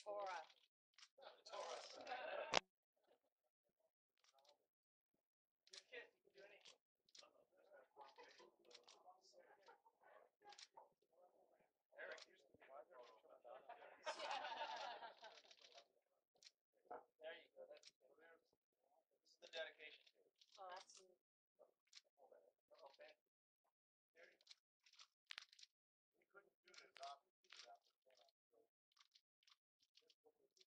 Torah. Torah. Your kid, you can do anything. Eric used to be my photo. There you go. That's this is the dedication to it. Oh, that's Okay. We couldn't do this obviously without the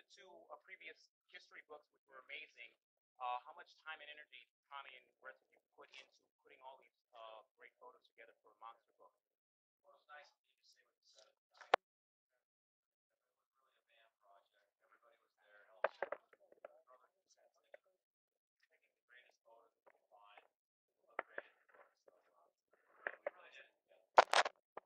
to a previous history books, which were amazing, how much time and energy, Tommy and Wes, you put into putting all these great photos together for a monster book? Well, it was nice of you to say what you said at the time. It was really a band project. Everybody was there helping. Brother was taking the greatest photos that we could find. It looked great in the book, so we really did it together.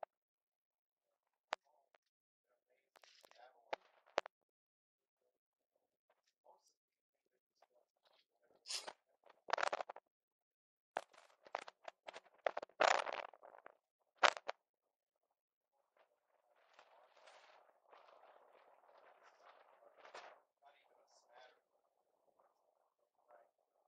Not even a smattering. Right.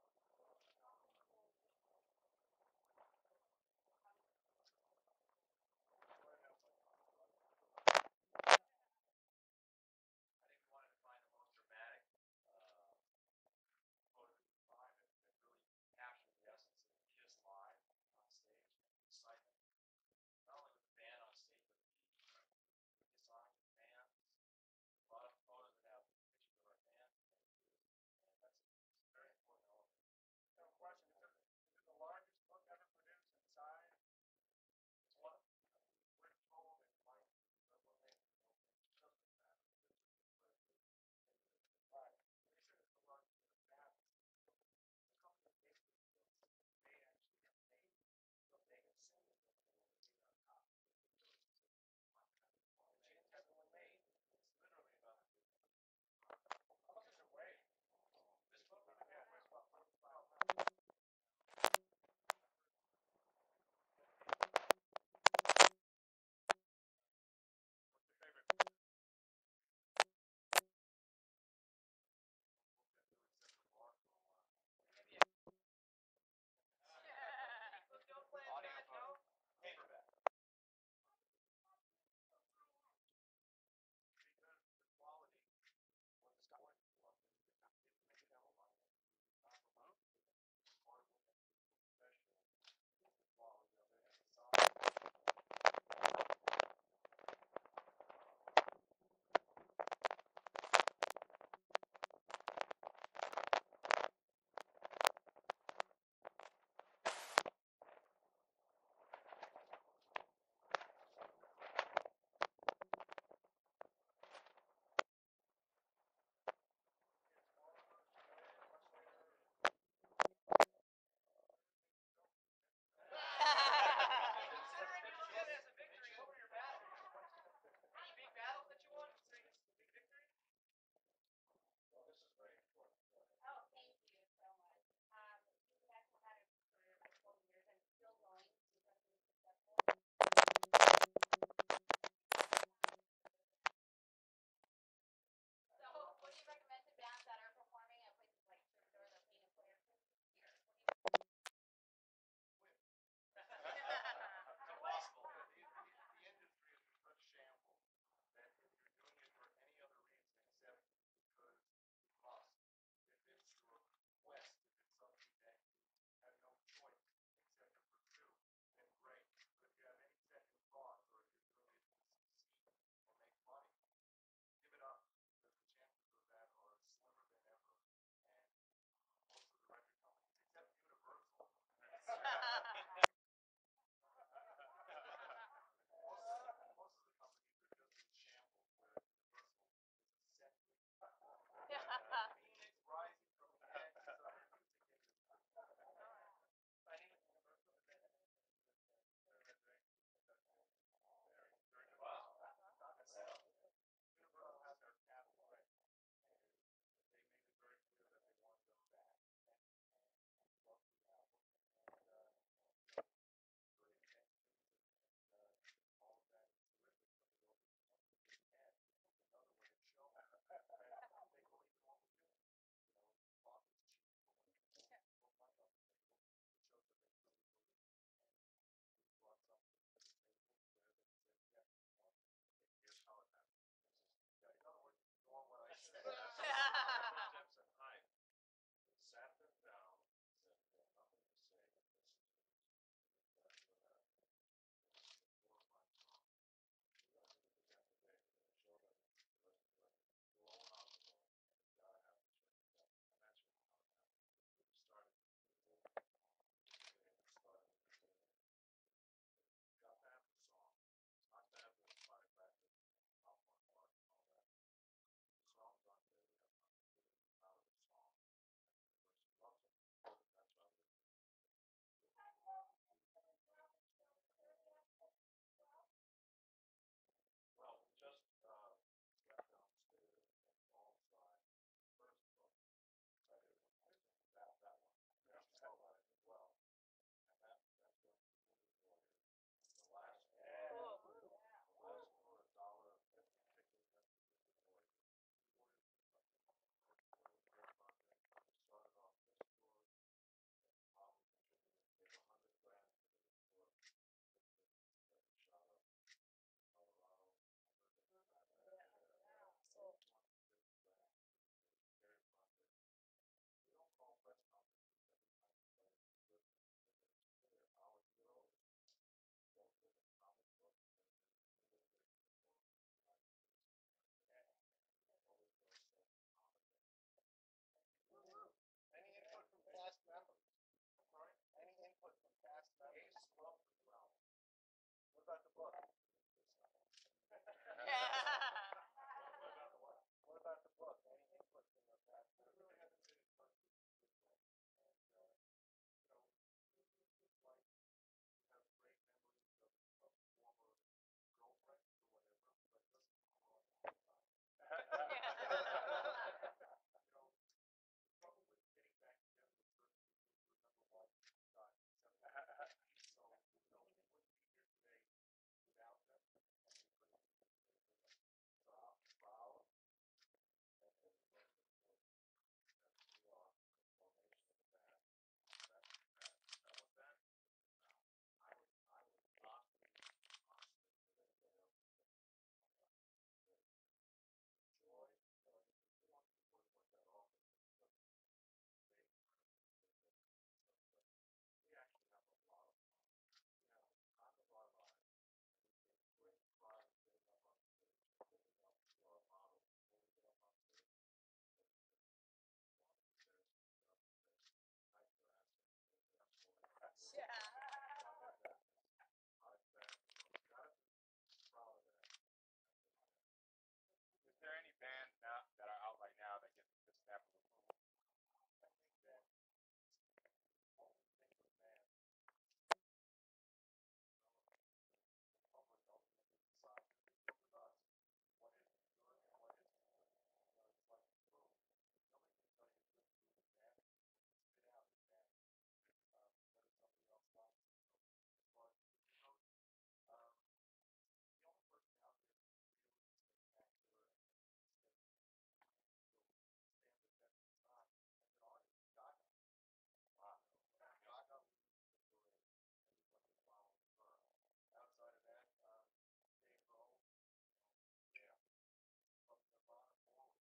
I think we wanted to find the most dramatic photo we could find that really captured the essence of Kiss live on stage and the excitement. Not only with the band on stage, but the Kiss Army fans. A lot of photos that have pictures of our band, and that's a very important element. No question. Is it the largest book ever produced in size? It's one. We're told it might be, but we'll make it doesn't matter. Right. They said it's the largest in the past. A couple of history books, they actually have made so they can send it to them and they are not. James has one made. It's literally about how much does it weigh? This book weighs about 45 pounds. What's your favorite book that really set the bar for a while? Audiobook. Paperback. Because the quality was going for it. Didn't make it out like it. Part of what makes it special is the quality of it and the size. This is very important. Oh, thank you so much. You guys have had it for like 12 years and it's still going. Incredibly successful. So, what do you recommend to bands that are performing at places like Troubadour or Painted Player here? What do you It's a Boston press conferences every time the players are good, they're our heroes. Both of them comic books and they're for the United States of America. Always very sad comic book. Any input from cast members? Sorry? Any input from cast members? Ace love the new album. What about the book? What about the what? What about the book? Any input from the cast I members? really haven't been in touch with them, and you know, it's like you have great memories of former girlfriends or whatever, but it doesn't come along all the time. You know, the trouble with getting back together with certain people is you remember why you got separated. So, you know, we wouldn't be here today without them, and we couldn't be here today with them. So I'm proud that everybody was born that we are the formation of the band. That was that. I would not be constant with anybody else. Joy, you know, we want to work like that often, but they kind of stuff, but we actually have a lot of fun. We have the time of our lives, and we take great pride in getting up on stage and living up to our motto when we get up on stage. And one of the bears get up and say, "Knife your ass in." Yeah. I've been gotta be proud of that. Is there any bands now that are out right now that get the snap of approval? I think that what we think of man, the public ultimately decides if they think of us, what is good and what isn't good. You know, it's like food. Nobody can tell you good food is bad. What you spit out is bad. Whether somebody else likes it. So, but, you know, the only person out there who's really spectacular and consistent and will stand the test of time as an artist, Gaga. Wow. Gaga leads the parade. Everybody is following her. Outside of that, Dave Grohl, you know, yeah, from Nirvana forward,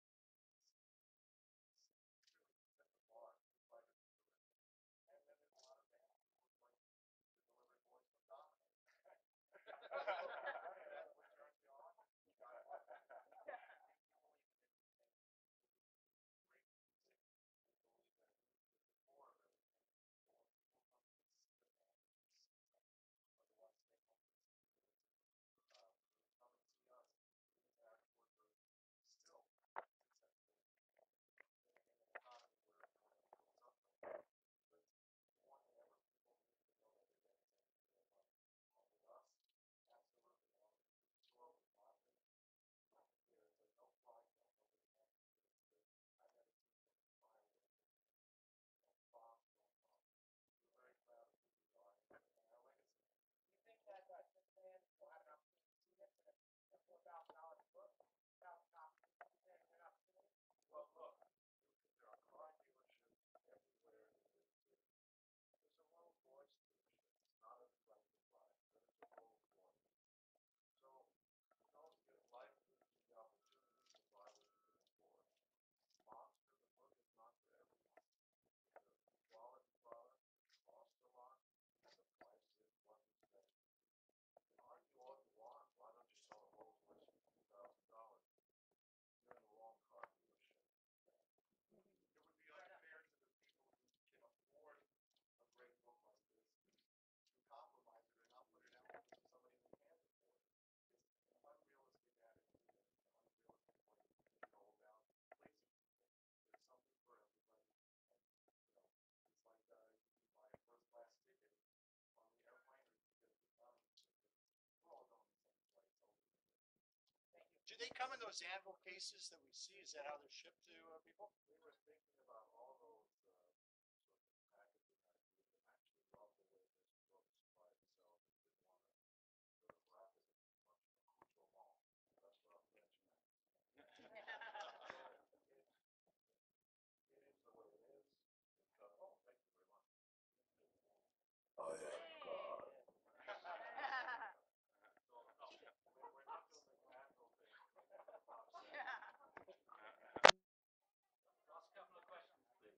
it's really set the bar. Foo Fighters is terrific. And then there's a lot of bands who look like the delivery boys from Domino's. That's what turns me on. People believe in entertainment. People believe in great music. They believe that music is the core of everything. So when people come to see the band, otherwise they come to see the music. Come and see us. These afterwards are still successful in an economy where it goes up like that. Because more than ever, people need to know that they're getting something for their money. And with us, absolutely. You know, the store was laughing. There's a no fly zone. Nobody wants to do this. I've never seen so many fireworks and bombs going off. We're very proud of who we are and our legacy. Do you think that this band will have an opportunity to see this at a $4,000 book, $1,000 copies, and an opportunity? Well, look, there are car dealerships everywhere in this city. There's a Rolls Royce dealership. Not everybody can buy it. There is a Rolls Royce. So, you know, in life, gives you the opportunity to buy what you can afford. Monster, the book is not for everyone. It's a quality product, it costs a lot, and the price is what you said it would be. You can argue all you want, why don't you sell a Rolls Royce for $2,000? You're in the wrong car dealership. It would be unfair to the people who can afford a great book like this to compromise it or not put it out to somebody who can't afford it. It's an unrealistic attitude and an unrealistic way to go about pleasing people. There's something for everybody, and you know, it's like you can buy a first-class ticket on the airplane, or you can get an economy ticket. We're all going the same place ultimately. Do they come in those anvil cases that we see? Is that how they're shipped to people? We were thinking about all those sorts of packaging ideas, and actually love the way this looks by itself. And didn't want to sort of wrap it in too much accoutrement. That's what I'm mentioning. It is the way it is. Oh, thank you very much. I am God. So, no, we're not doing the anvil thing. Last couple of questions, please.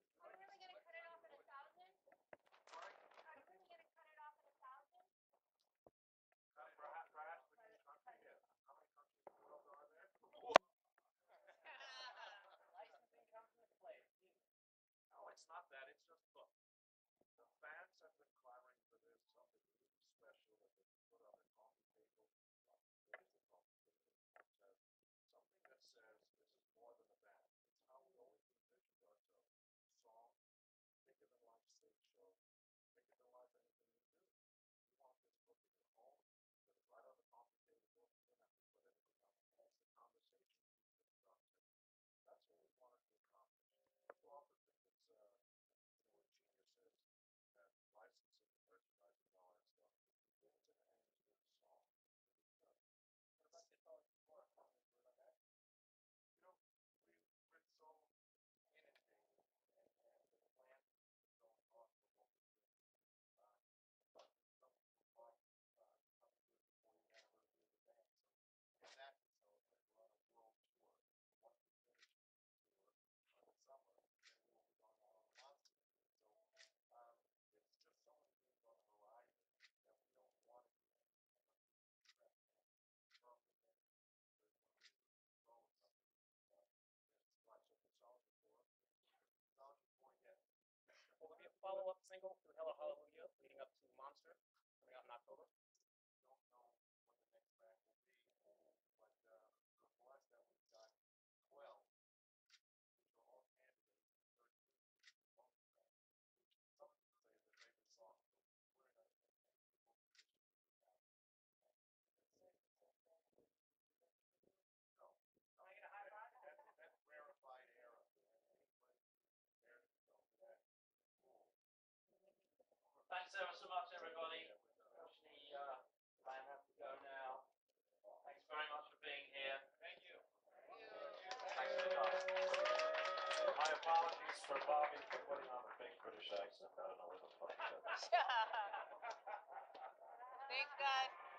that to celebrate. We're on a world tour. Once we finish the tour in the summer, then we will be going out on a monster tour. So it's just so many things on the horizon that we don't want to do anything unless we can do that plan firmly in. There's no reason to go with something. Watch the nostalgia for. Nostalgia for yet. Will there be a follow-up single to Hello Hallelujah leading up to Monster coming out in October? Don't know what the next track will be, but we're blessed that we've got 12, which are all candidates for 13 bonus tracks, which some people say is their favorite song. So we're in a favorable position with that. No, Can I get a high five? that's rarefied era. Anybody prepared to go to that pool? Thanks ever so much, everybody. Actually, I have to go now. Thanks very much for being here. Thank you. Thanks for your time. My apologies for Bobby for putting on a big British accent. I don't know where the fuck that is. Thanks, God.